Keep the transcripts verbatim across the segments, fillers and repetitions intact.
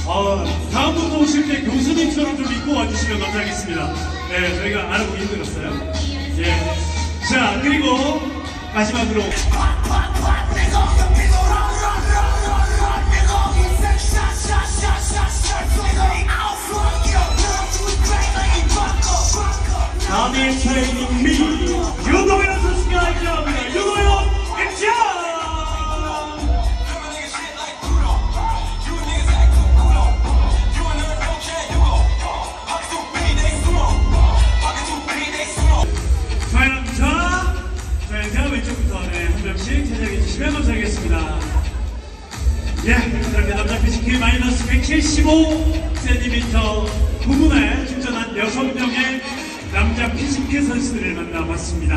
어, 다음부터 오실 때 교수님처럼 좀 입고 와주시면 감사하겠습니다. 네, 저희가 알아보기 힘들었어요. 예. 자, 그리고 마지막으로 다음의 트레이닝 미 윤도현 선수가 입장합니다. 윤도현 입장! 과연 자, 자, 제가 왼쪽부터 네, 한 명씩 제작해 주시면 감사하겠습니다. 예, 이렇게 남자 피지컬 마이너스 백칠십오 센티미터 부분에 출전한 여섯 명의 남자 피지컬 선수들을 만나봤습니다.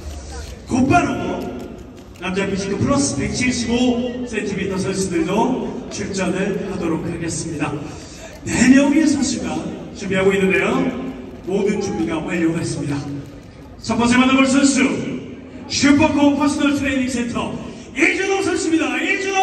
곧바로 남자 피지컬 플러스 백칠십오 센티미터 선수들도 출전을 하도록 하겠습니다. 네 명의 선수가 준비하고 있는데요. 모든 준비가 완료가 됐습니다. 첫 번째 만나볼 선수 슈퍼코어 퍼스널 트레이닝 센터 이준호 선수입니다. 이준호!